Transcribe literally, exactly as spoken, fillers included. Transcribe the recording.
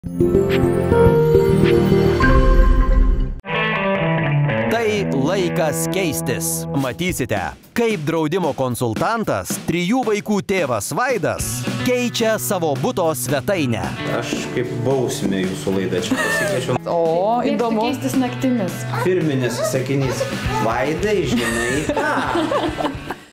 Tai laikas keistis. Matysite, kaip draudimo konsultantas, trijų vaikų tėvas Vaidas, keičia savo buto svetainę. Aš kaip bausmė jūsų laidą čia pasikeičiau. O, įdomu. Keistis naktimis. Firminis sakinys. Vaidai, žinai ką?